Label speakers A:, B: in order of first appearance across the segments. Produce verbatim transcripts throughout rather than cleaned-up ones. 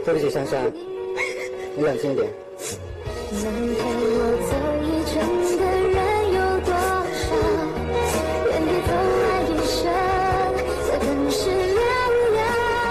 A: 对不起，珊珊，你冷静一点。
B: 能陪我走一程的人有多少？愿你走完一生，在等世寥寥。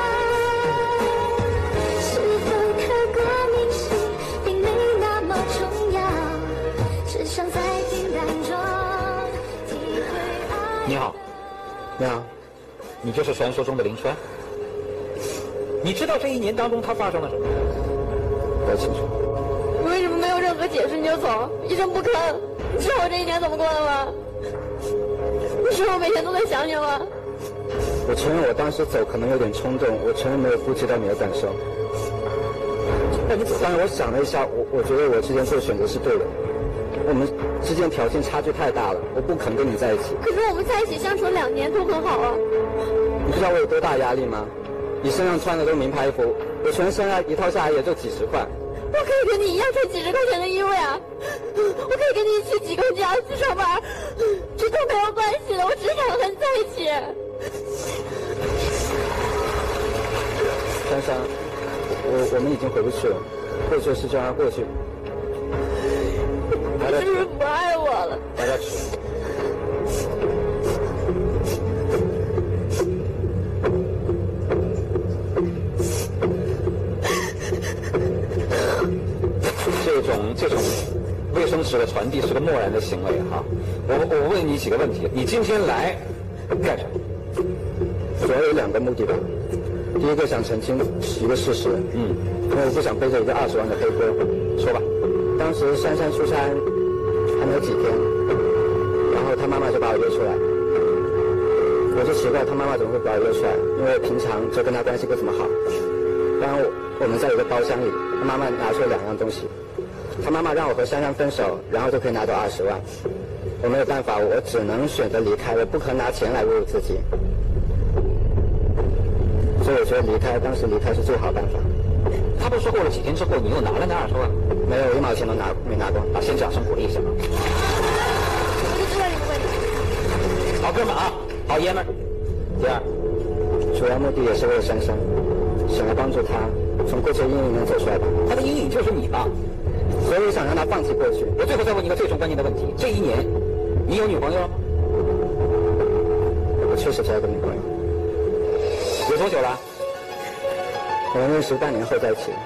B: 是否刻骨铭心，并没那么重要，只想在平淡中体会爱。
C: 你好，
A: 你好，
C: 你就是传说中的林川。你知道这一年当中他发生了什么？
A: 不太清楚。
D: 你为什么没有任何解释你就走，一声不吭？你知道我这一年怎么过的吗？你知道我每天都在想你吗？
A: 我承认我当时走可能有点冲动，我承认没有顾及到你的感受。但是我想了一下，我我觉得我之前做选择是对的。我们之间条件差距太大了，我不肯跟你在一起。
D: 可是我们在一起相处了两年都很好啊。
A: 你不知道我有多大压力吗？你身上穿的都是名牌衣服，我全身上一套下来也就几十块。
D: 我可以跟你一样穿几十块钱的衣服呀，我可以跟你一起挤公交去上班，这都没有关系的，我只想和你在一起。
A: 珊珊，我我们已经回不去了，过去的事就让它过去。
D: 你是不是不爱我了？
A: 来点吃。
C: 这种这种卫生纸的传递是个漠然的行为哈。我我问你几个问题，你今天来干什么？
A: 主要有两个目的吧。第一个想澄清一个事实，嗯，因为我不想背着一个二十万的黑锅。
C: 说吧。
A: 当时珊珊出差还没有几天，然后她妈妈就把我约出来，我就奇怪她妈妈怎么会把我约出来，因为平常就跟她关系不怎么好。然后我们在一个包厢里，她妈妈拿出了两样东西，她妈妈让我和珊珊分手，然后就可以拿到二十万。我没有办法，我只能选择离开，我不可能拿钱来侮辱自己。所以我觉得离开，当时离开是最好办法。
C: 他不是说过了几天之后你又拿了那二十万？
A: 没有，一毛钱都拿没拿过。
C: 啊，先掌声鼓励一下啊！
D: 我就知道这个问题。
C: 好哥们啊，好爷们儿。第二，
A: 主要目的也是为了珊珊，想要帮助她从过去的阴影中走出来吧。
C: 他的阴影就是你吧？
A: 所以我想让她放弃过去。
C: 我最后再问你一个最终关键的问题：这一年，你有女朋友了吗？
A: 我确实交了个女朋友。
C: 有多久了？
A: 我们认识半年后在一起。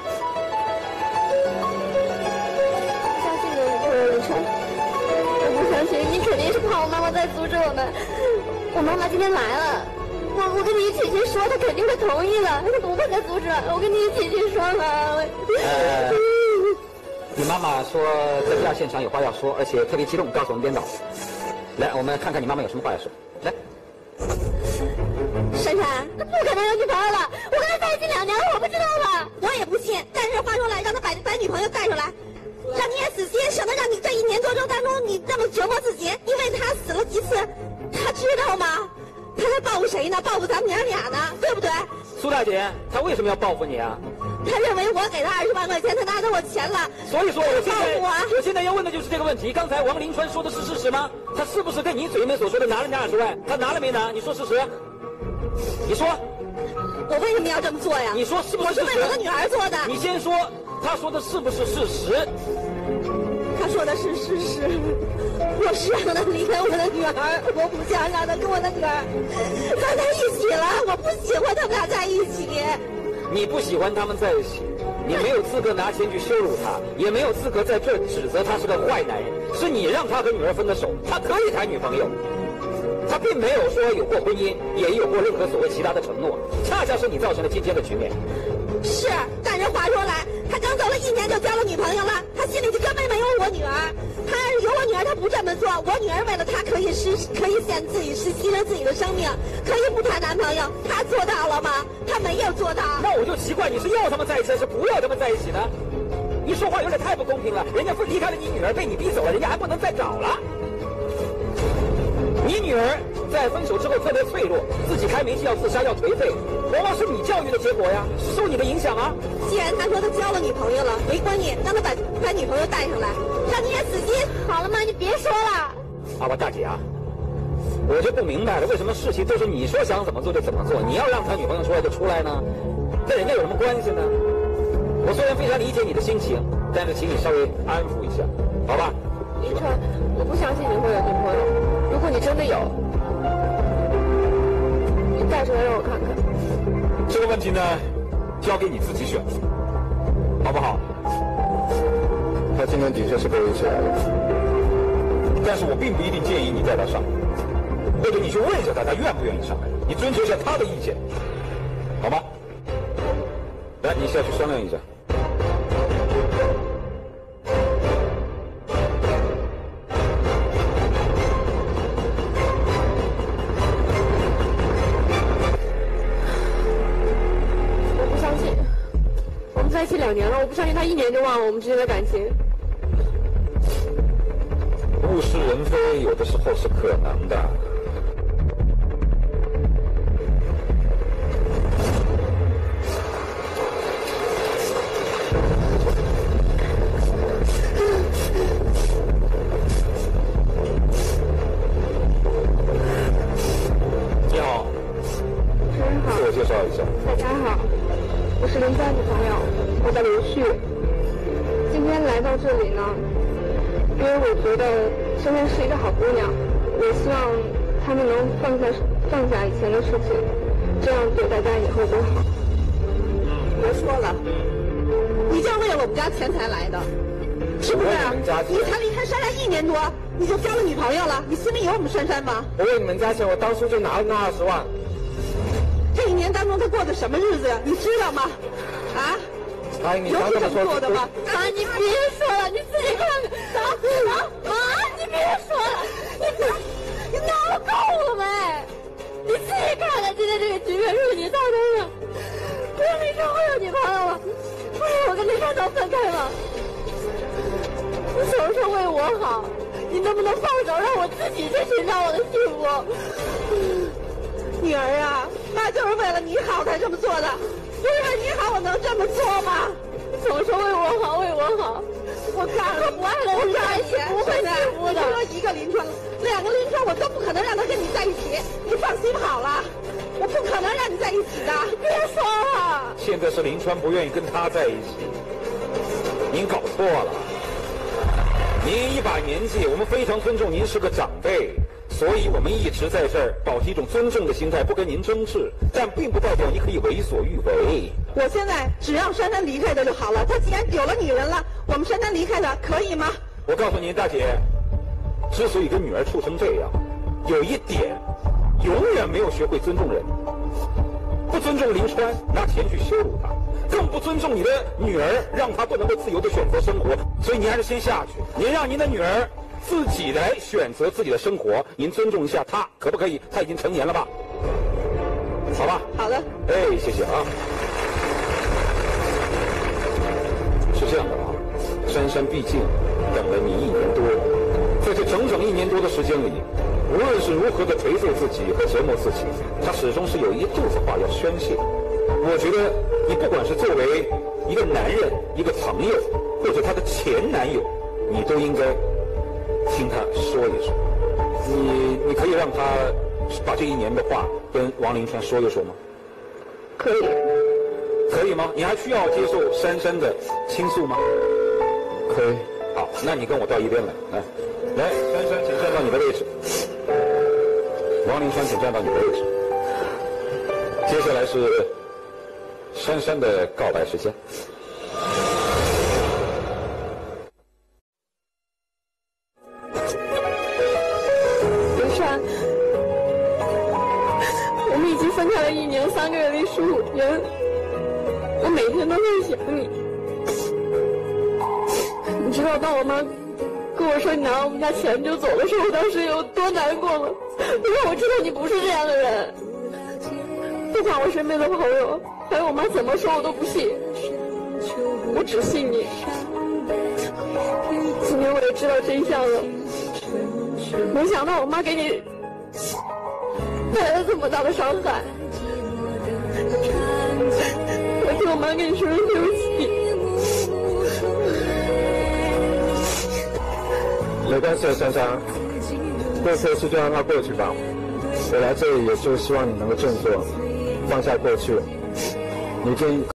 D: 不相信的女朋友林晨，我不相信，你肯定是怕我妈妈在阻止我们。我妈妈今天来了，我我跟你一起去说，她肯定会同意的，她不会再阻止。我跟你一起去说嘛。
C: 呃，你妈妈说在第二现场有话要说，而且特别激动，告诉我们编导。来，我们看看你妈妈有什么话要说。来。
D: 珊珊，他不可能有女朋友了，我跟他在一起两年了，我不知道吗？
E: 我也不信，但是话说来，让他把把女朋友带出来，让你也死心，省得让你这一年多钟当中你这么折磨自己。因为他死了几次，他知道吗？他在报复谁呢？报复咱们娘俩呢，对不对？
C: 苏大姐，他为什么要报复你啊？
E: 他认为我给他二十万块钱，他拿走我钱了。
C: 所以说，我现在
E: 我
C: 我现在要问的就是这个问题。刚才王林川说的是事实吗？他是不是跟你嘴里面所说的拿了你二十万？他拿了没拿？你说事实。你说，
E: 我为什么要这么做呀？
C: 你说是不是事实？
E: 我是为我的女儿做的。
C: 你先说，他说的是不是事实？
E: 他说的是事实。我是让他离开我的女儿，我不想让他跟我的女儿在在一起了。我不喜欢他们俩在一起。
C: 你不喜欢他们在一起，你没有资格拿钱去羞辱他，也没有资格在这指责他是个坏男人。是你让他和女儿分的手，他可以谈女朋友。他并没有说有过婚姻，也有过任何所谓其他的承诺，恰恰是你造成了今天的局面。
E: 是，但是话说来，他刚走了一年就交了女朋友了，他心里就根本没有我女儿。他要是有我女儿，他不这么做。我女儿为了他可以失，可以献自己，是牺牲自己的生命，可以不谈男朋友。他做到了吗？他没有做到。
C: 那我就奇怪，你是要他们在一起，还是不要他们在一起呢？你说话有点太不公平了。人家不离开了你女儿，被你逼走了，人家还不能再找了。你女儿在分手之后特别脆弱，自己开煤气要自杀要颓废，往往是你教育的结果呀，受你的影响啊。
E: 既然他说他交了女朋友了，没关系，让他把把女朋友带上来，让你也死心。
D: 好了吗？你别说了。
C: 好吧，大姐啊，我就不明白了，为什么事情都是你说想怎么做就怎么做？你要让他女朋友出来就出来呢？ 跟人家有什么关系呢？我虽然非常理解你的心情，但是请你稍微安抚一下，好吧？
D: 林川，我不相信你会有女朋友。如果你真的有，你带出来让我看看。
C: 这个问题呢，交给你自己选择，好不好？
A: 他今天的确是跟我一起来的，
C: 但是我并不一定建议你带他上来，或者你去问一下他，他愿不愿意上来，你征求一下他的意见，好吗？来，你下去商量一下。
D: 我不相信，我们在一起两年了，我不相信他一年就忘了我们之间的感情。
C: 物是人非，有的时候是可能的。你好，自我介绍一下。
D: 大家好，我是林佳女朋友，我叫刘旭。今天来到这里呢，因为我觉得珊珊是一个好姑娘，我希望他们能放下放下以前的事情，这样对大家以后都好。
E: 别说了，你就是为了我们家钱才来的，是不是？你才离开珊珊一年多，你就交了女朋友了，你心里有我们珊珊吗？
A: 我为你们家钱，我当初就拿了那二十万。
E: 这一年当中他过的什么日子呀？你知道吗？啊？
A: 阿姨，你
E: 有是
A: 刚这么说
E: 这么做的吗？
D: 妈，你别说了，你自己看看。啊啊！妈，你别说了，你你闹够了没？你自己看看，今天这个局面是你造成的。不是林川会有女朋友了，不是我跟林川能分开吗？你总是为我好，你能不能放手，让我自己去寻找我的幸福？
E: 女儿啊，妈就是为了你好才这么做的，不是为你好我能这么做吗？
D: 总说为我好，为我好，
E: 我告诉你，
D: 不爱了，
E: 我告诉你，
D: 不会幸福的。
E: 你说一个林川，两个林川，我都不可能让他跟你在一起。你放心好了，我不可能让你在一起的。
D: 别说了，
C: 现在是林川不愿意跟他在一起，您搞错了。您一把年纪，我们非常尊重您是个长辈，所以我们一直在这儿保持一种尊重的心态，不跟您争执，但并不代表你可以为所欲为。
E: 我现在只让珊珊离开他就好了。他既然有了女人了，我们珊珊离开他可以吗？
C: 我告诉您，大姐，之所以跟女儿处成这样，有一点，永远没有学会尊重人。不尊重林川，拿钱去羞辱他，更不尊重你的女儿，让她不能够自由的选择生活。所以您还是先下去，您让您的女儿自己来选择自己的生活，您尊重一下她，可不可以？她已经成年了吧？好吧。
E: 好的。
C: 哎，谢谢啊。是这样的啊，珊珊毕竟等了你一年多，在这整整一年多的时间里，无论是如何的颓废自己和折磨自己，她始终是有一肚子话要宣泄。我觉得你不管是作为一个男人、一个朋友，或者她的前男友，你都应该听她说一说。你你可以让她把这一年的话跟王林川说一说吗？
D: 可以。
C: 可以吗？你还需要接受珊珊的倾诉吗？
A: 可以。
C: 好，那你跟我到一边来，来，来，珊珊，请站到你的位置。王林川，请站到你的位置。接下来是珊珊的告白时间。
D: 林川，我们已经分开了一年三个月零十五天。我每天都在想你，你知道，当我妈跟我说你拿我们家钱就走的时候，我当时有多难过吗？因为我知道你不是这样的人，不管我身边的朋友还有我妈怎么说，我都不信，我只信你。今天我也知道真相了，没想到我妈给你带来了这么大的伤害。我替我妈跟你说声对不起。
A: 没关系，珊珊，过去的事就让它过去吧。我来这里也就希望你能够振作，放下过去， 你建议